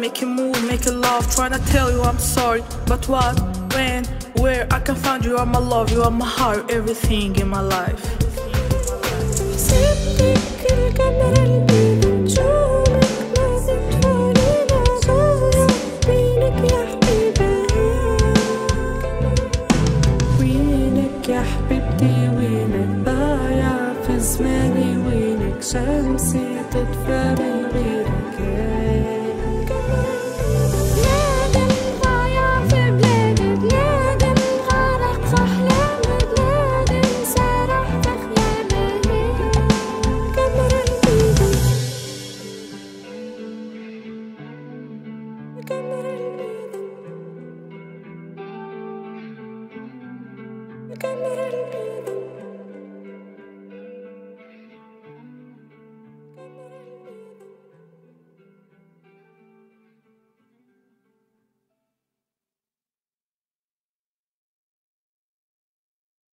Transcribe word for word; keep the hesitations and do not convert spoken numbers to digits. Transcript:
making move, making love, trying to tell you I'm sorry. But what, when, where I can find you? You are my love, you are my heart, everything in my life. حسبتك القمرة البيضة نجومك ما تطفي نازورة وينك يا حبيبة وينك يا حبيبتي وينك ضايع في زماني وينك شمسي تطفى من غيرك.